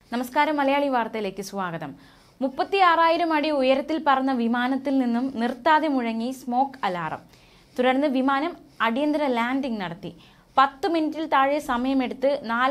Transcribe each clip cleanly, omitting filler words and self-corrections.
നമസ്കാരം, മലയാളി വാർത്തയിലേക്ക് സ്വാഗതം. 36,000 അടി ഉയരത്തിൽ പറന്ന വിമാനത്തിൽ നിന്നും നിർത്താതെ മുഴങ്ങി സ്മോക്ക് അലാറം. തുടർന്ന് വിമാനം അടിയന്തര ലാൻഡിംഗ് നടത്തി. 10 മിനിറ്റിൽ താഴെ സമയമെടുത്ത്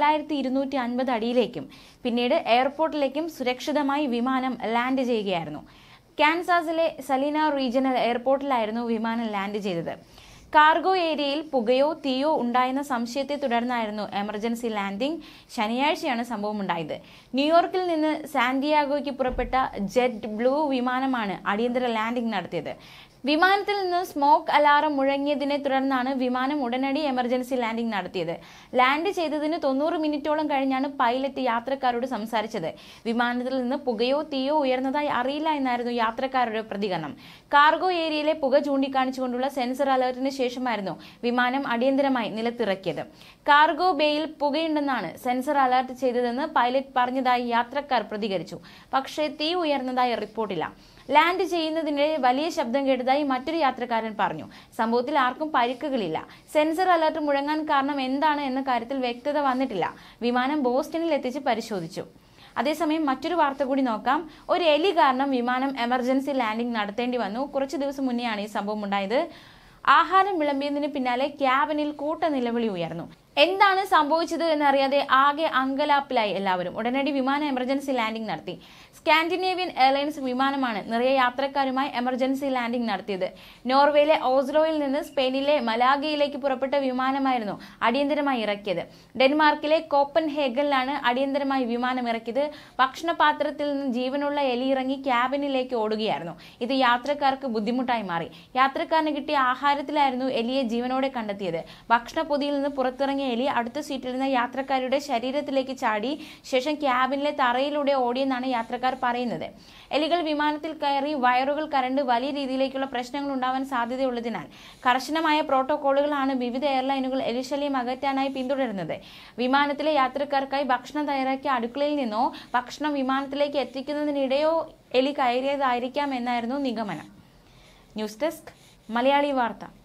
4250 അടിയിലേക്കും പിന്നീട് എയർപോർട്ടിലേക്കും സുരക്ഷിതമായി വിമാനം ലാൻഡ് ചെയ്യുകയായിരുന്നു. കാൻസാസിലെ സലീന റീജിയണൽ എയർപോർട്ടിലായിരുന്നു വിമാനം ലാൻഡ് ചെയ്തത്. കാർഗോ ഏരിയയിൽ പുകയോ തീയോ ഉണ്ടായെന്ന സംശയത്തെ തുടർന്നായിരുന്നു എമർജൻസി ലാൻഡിംഗ്. ശനിയാഴ്ചയാണ് സംഭവം ഉണ്ടായത്. ന്യൂയോർക്കിൽ നിന്ന് സാന്റിയാഗോയ്ക്ക് പുറപ്പെട്ട ജെറ്റ് ബ്ലൂ വിമാനമാണ് അടിയന്തര ലാൻഡിംഗ് നടത്തിയത്. വിമാനത്തിൽ നിന്ന് സ്മോക്ക് അലാറം മുഴങ്ങിയതിനെ തുടർന്നാണ് വിമാനം ഉടനടി എമർജൻസി ലാൻഡിംഗ് നടത്തിയത്. ലാൻഡ് ചെയ്തതിന് 90 മിനിറ്റോളം കഴിഞ്ഞാണ് പൈലറ്റ് യാത്രക്കാരോട് സംസാരിച്ചത്. വിമാനത്തിൽ നിന്ന് പുകയോ തീയോ ഉയർന്നതായി അറിയില്ല എന്നായിരുന്നു യാത്രക്കാരുടെ പ്രതികരണം. കാർഗോ ഏരിയയിലെ പുക ചൂണ്ടിക്കാണിച്ചുകൊണ്ടുള്ള സെൻസർ അലർട്ടിന് ശേഷമായിരുന്നു വിമാനം അടിയന്തരമായി നിലത്തിറക്കിയത്. കാർഗോ ബേയിൽ പുകയുണ്ടെന്നാണ് സെൻസർ അലർട്ട് ചെയ്തതെന്ന് പൈലറ്റ് പറഞ്ഞതായി യാത്രക്കാർ പ്രതികരിച്ചു. പക്ഷേ തീ ഉയർന്നതായി റിപ്പോർട്ടില്ല. ലാൻഡ് ചെയ്യുന്നതിനിടെ വലിയ ശബ്ദം കേട്ടതായി മറ്റൊരു യാത്രക്കാരൻ പറഞ്ഞു. സംഭവത്തിൽ ആർക്കും പരിക്കുകളില്ല. സെൻസർ അലർട്ട് മുഴങ്ങാൻ കാരണം എന്താണ് എന്ന കാര്യത്തിൽ വ്യക്തത വന്നിട്ടില്ല. വിമാനം ബോസ്റ്റണിൽ എത്തിച്ച് പരിശോധിച്ചു. അതേസമയം മറ്റൊരു വാർത്ത കൂടി നോക്കാം. ഒരു എലി കാരണം വിമാനം എമർജൻസി ലാൻഡിംഗ് നടത്തേണ്ടി വന്നു. കുറച്ചു ദിവസം മുന്നെയാണ് ഈ സംഭവം ഉണ്ടായത്. ആഹാരം വിളമ്പിയതിന് പിന്നാലെ ക്യാബിനിൽ കൂട്ട നിലവിളി ഉയർന്നു. എന്താണ് സംഭവിച്ചത് എന്നറിയാതെ ആകെ അങ്കലാപ്പിലായി എല്ലാവരും. ഉടനടി വിമാനം എമർജൻസി ലാൻഡിംഗ് നടത്തി. സ്കാൻഡിനേവിയൻ എയർലൈൻസ് വിമാനമാണ് നിറയെ യാത്രക്കാരുമായി എമർജൻസി ലാൻഡിംഗ് നടത്തിയത്. നോർവേയിലെ ഓസ്ലോയിൽ നിന്ന് സ്പെയിനിലെ മലാഗയിലേക്ക് പുറപ്പെട്ട വിമാനമായിരുന്നു അടിയന്തരമായി ഇറക്കിയത്. ഡെൻമാർക്കിലെ കോപ്പൻഹേഗനിലാണ് അടിയന്തരമായി വിമാനം ഇറക്കിയത്. ഭക്ഷണപാത്രത്തിൽ നിന്ന് ജീവനുള്ള എലി ഇറങ്ങി ക്യാബിനിലേക്ക് ഓടുകയായിരുന്നു. ഇത് യാത്രക്കാർക്ക് ബുദ്ധിമുട്ടായി മാറി. യാത്രക്കാരന് കിട്ടിയ ആഹാരത്തിലായിരുന്നു എലിയെ ജീവനോടെ കണ്ടെത്തിയത്. ഭക്ഷണപ്പൊതിയിൽ നിന്ന് പുറത്തിറങ്ങിയ എലി അടുത്ത സീറ്റിലിരുന്ന യാത്രക്കാരുടെ ശരീരത്തിലേക്ക് ചാടി ശേഷം ക്യാബിനിലെ തറയിലൂടെ ഓടിയെന്നാണ് യാത്രക്കാർ പറയുന്നത്. എലികൾ വിമാനത്തിൽ കയറി വയറുകൾ കരണ്ട് വലിയ രീതിയിലേക്കുള്ള പ്രശ്നങ്ങൾ ഉണ്ടാവാൻ സാധ്യതയുള്ളതിനാൽ കർശനമായ പ്രോട്ടോകോളുകളാണ് വിവിധ എയർലൈനുകൾ എലിശല്യം അകറ്റാനായി പിന്തുടരുന്നത്. വിമാനത്തിലെ യാത്രക്കാർക്കായി ഭക്ഷണം തയ്യാറാക്കിയ അടുക്കളയിൽ നിന്നോ ഭക്ഷണം വിമാനത്തിലേക്ക് എത്തിക്കുന്നതിനിടെയോ എലി കയറിയതായിരിക്കാം എന്നായിരുന്നു നിഗമനം. ന്യൂസ് ഡെസ്ക്, മലയാളി വാർത്ത.